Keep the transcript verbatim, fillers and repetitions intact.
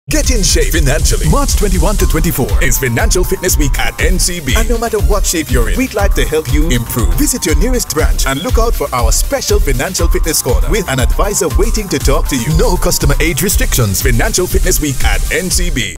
Get in shape financially. March twenty-first to twenty-fourth is Financial Fitness Week at N C B. And no matter what shape you're in, we'd like to help you improve. Visit your nearest branch and look out for our special Financial Fitness Corner with an advisor waiting to talk to you. No customer age restrictions. Financial Fitness Week at N C B.